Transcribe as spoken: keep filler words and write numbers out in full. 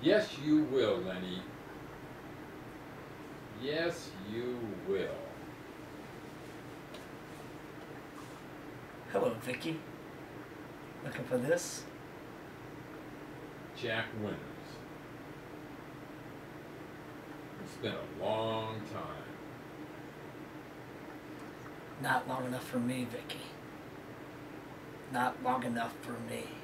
Yes, you will, Lenny. Yes, you will. Hello, Vicky. Looking for this? Jack Winters. It's been a long time. Not long enough for me, Vicky. Not long enough for me.